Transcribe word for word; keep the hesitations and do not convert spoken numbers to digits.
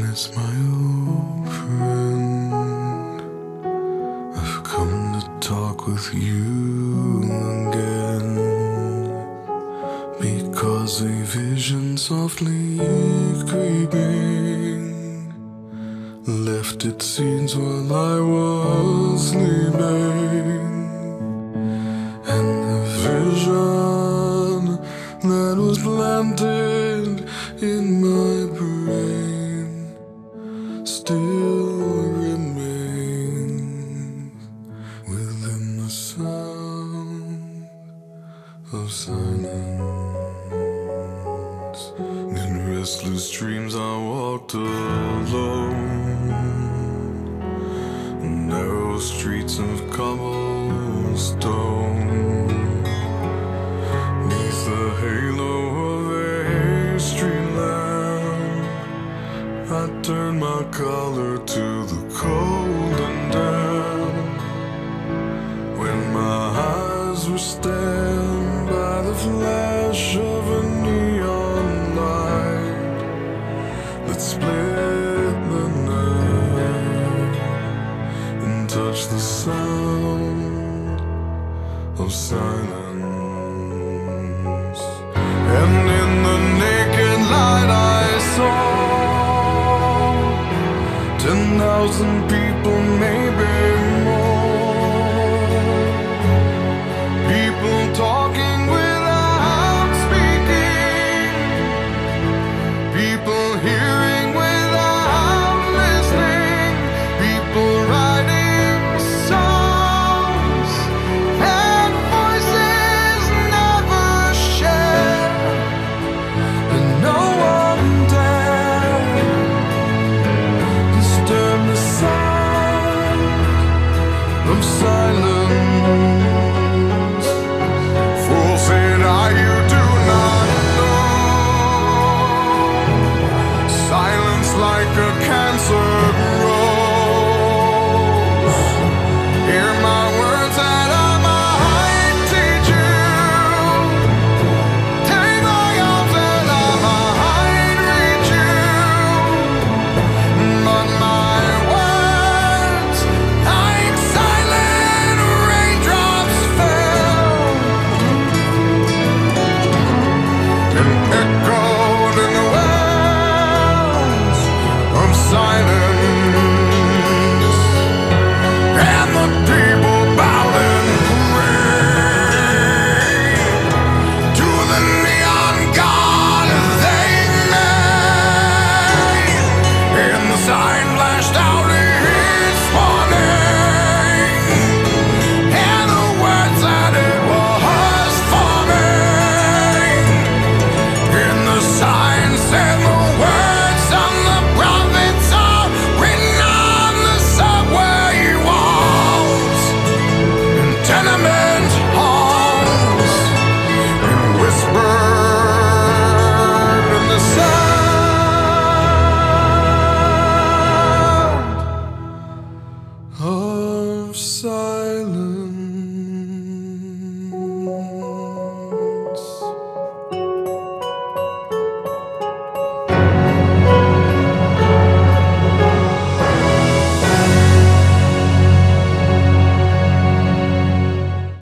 Silence, my old friend, I've come to talk with you again, because a vision softly creeping left its scenes while I was sleeping, and the vision that was planted in my brain still remains within the sound of silence. In restless dreams I walked alone, narrow streets of cobblestone, neath the halo of a street lamp. I turned my collar to the cold and damp, when my eyes were stabbed by the flash of a neon light that split the night and touched the sound of silence. And in the naked light I saw ten thousand people, maybe more, people talking without speaking, people hearing without listening, people writing songs and voices never shared, and no one dared disturb the sound of silence. Fool, said I, you do not know. Silence like a cancer grows. Hear my words and I might teach you. Take my arms and I might reach you. But my words, like silent raindrops, fell and echoed in the wells of silence.